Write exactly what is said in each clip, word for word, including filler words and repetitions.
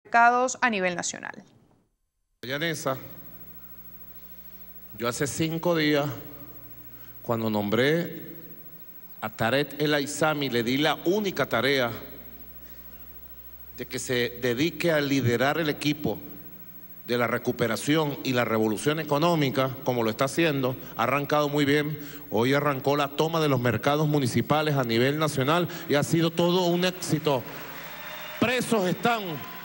mercados a nivel nacional. Yanesa, yo hace cinco días, cuando nombré a Tarek El Aizami, le di la única tarea de que se dedique a liderar el equipo de la recuperación y la revolución económica, como lo está haciendo. Ha arrancado muy bien. Hoy arrancó la toma de los mercados municipales a nivel nacional y ha sido todo un éxito. Presos están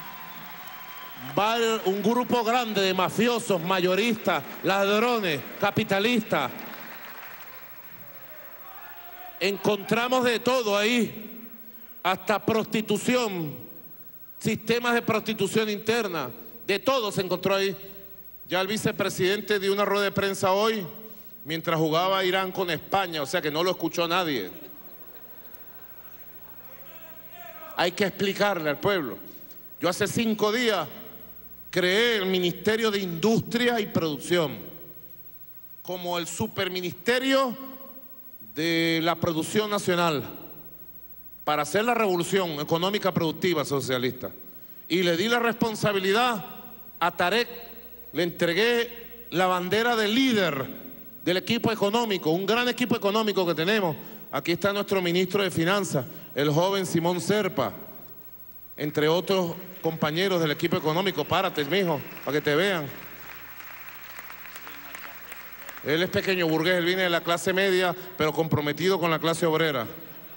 un grupo grande de mafiosos, mayoristas, ladrones, capitalistas. Encontramos de todo ahí, hasta prostitución, sistemas de prostitución interna, de todo se encontró ahí. Ya el vicepresidente dio una rueda de prensa hoy mientras jugaba Irán con España, o sea que no lo escuchó nadie. Hay que explicarle al pueblo. Yo hace cinco días creé el Ministerio de Industria y Producción como el superministerio de la producción nacional para hacer la revolución económica productiva socialista. Y le di la responsabilidad a Tarek, le entregué la bandera de líder del equipo económico, un gran equipo económico que tenemos. Aquí está nuestro ministro de Finanzas, el joven Simón Serpa, entre otros compañeros del equipo económico. Párate, mijo, para que te vean. Él es pequeño burgués, él viene de la clase media, pero comprometido con la clase obrera.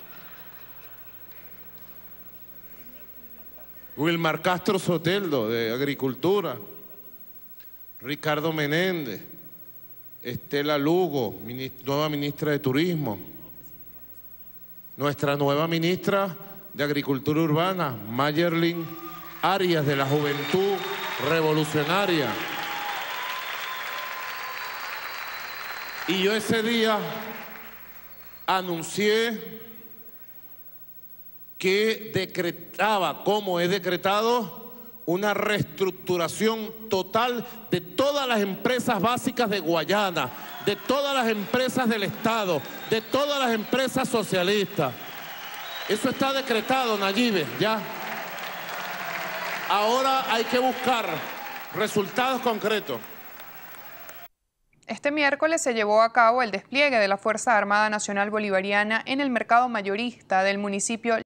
Wilmar Castro Soteldo, de Agricultura. Ricardo Menéndez. Estela Lugo, nueva ministra de Turismo. Nuestra nueva ministra de Agricultura Urbana, Mayerlin Arias, de la Juventud Revolucionaria. Y yo ese día anuncié que decretaba, como he decretado, una reestructuración total de todas las empresas básicas de Guayana, de todas las empresas del Estado, de todas las empresas socialistas. Eso está decretado, Nayibe, ya. Ahora hay que buscar resultados concretos. Este miércoles se llevó a cabo el despliegue de la Fuerza Armada Nacional Bolivariana en el mercado mayorista del municipio